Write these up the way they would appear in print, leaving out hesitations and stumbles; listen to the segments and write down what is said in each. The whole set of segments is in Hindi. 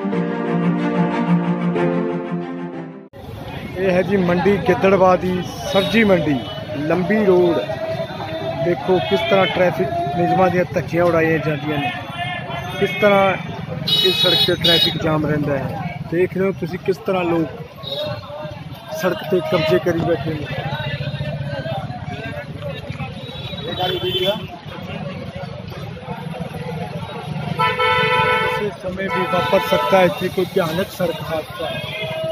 ये है जी मंडी गिद्दड़बाह दी सब्जी मंडी। लंबी रोड देखो किस तरह ट्रैफिक नियमां दी धक्कियां उड़ाई जांदियां ने, किस तरह इस सड़क पर ट्रैफिक जाम रहिंदा है। देख रहे हो तुसीं किस तरह लोग सड़क पे कब्जे करी बैठे हैं। किसी समय भी वापस सकता है कि कोई भयानक सड़क हादसा है।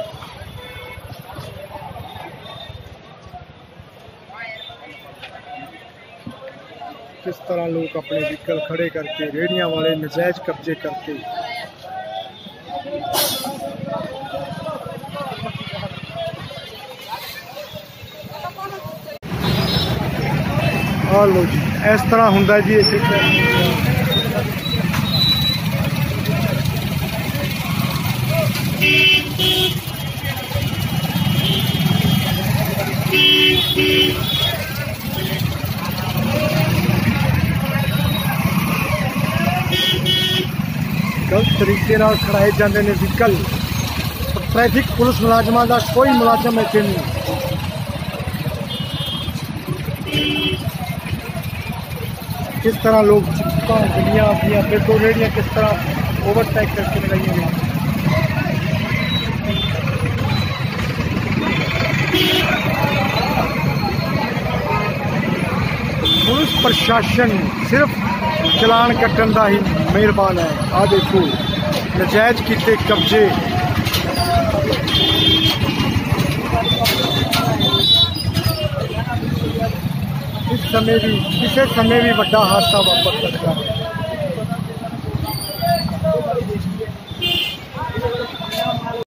किस तरह लोग अपने व्हीकल खड़े करके रेहड़ियां वाले नजायज कब्जे करके आ लो जी, इस तरह हुंदा जी इत्थे गलत तरीके नाल खड़ाए जाते हैं व्हीकल। ट्रैफिक पुलिस मुलाजमान का कोई मुलाजम इत्थे नहीं। किस तरह लोग गड्डियां अपनी देखो रेहड़ियां किस तरह ओवरटेक करके लगाई गई। पुलिस प्रशासन सिर्फ चलान कट्टन का ही मेहरबान है। आ देखो नजायज किए कब्जे, इस समय भी किसी समय भी बड़ा हादसा वापर सकता है।